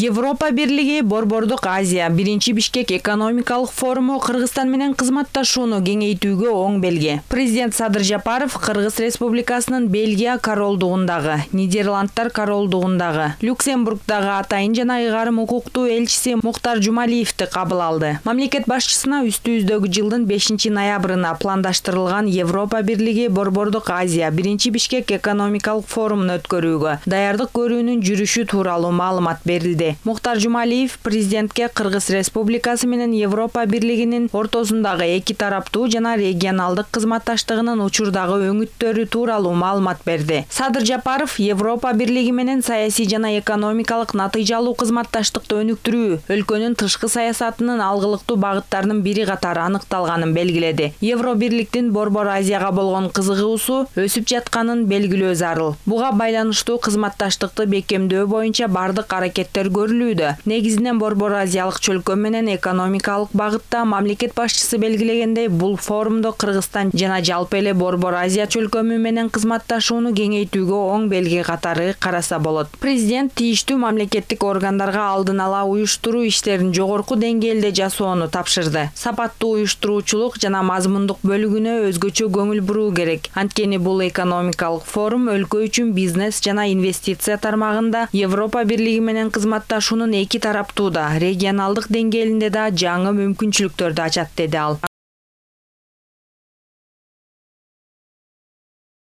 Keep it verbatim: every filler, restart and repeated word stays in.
Европа Бирлиги Борбордук Азия биринчи Бишкек экономикалык форуму Кыргызстан менен кызматташууну кеңейтүүгө оң белги. Президент Садыр Жапаров Кыргыз Республикасынын Бельгия королдугундагы, Нидерландтар королдугундагы, Люксембургдагы атайын жана ыйгарым укуктуу элчиси Мухтар Жумалиевди кабыл алды. Мамлекет башчысына үстүбүздөгү жылдын бешинчи ноябрына пландаштырылган Европа Бирлиги Борбордук Азия биринчи Бишкек экономикалык форумун өткөрүүгө даярдык көрүүнүн жүрүшү тууралуу маалымат берилди. Мухтар Жумалиев президентке Кыргыз Республикасы менен Европа Бирлигинин ортосундагы эки тараптуу жана регионалдык кызматташтыгынын учурдагы өңүттөрү тууралуу маалымат берди. Садыр Жапаров Европа Бирлиги менен саясий жана экономикалык натыйжалуу кызматташтыкты өнүктүрүү өлкөнүн тышкы саясатынын алгылыктуу багыттарынын бири катары аныкталганын белгиледи. Евробирликтин Борбор Азияга болгон кызыгуусу өсүп жатканын белгилөө зарыл. Буга байланыштуу кызматташтыкты бекемдөө боюнча бардык аракеттер көрүлүүдө. Негизинен Борбор Азиялык чөлкө менен экономикалык багытта мамлекет башчысы белгилегендей, бул форумдо Кыргызстан жана жалпы эле Борбор Азия чөлкөмү менен кызматташууну кеңейтүүгө оң белги катары караса болот. Президент тийиштүү мамлекеттик органдарга алдын ала уюштуруу иштерин жогорку деңгээлде жасоону тапшырды. Сапаттуу уюштуруучулук жана мазмундук бөлүгүнө өзгөчө көңүл буруу керек. Анткени бул экономикалык форум өлкө үчүн бизнес жана инвестиция тармагында Европа Бирлиги менен кызматташуунун эки тараптуу да регионалдык деңгээлинде да жаңы мүмкүнчүлүктөрдү ачат, деди ал.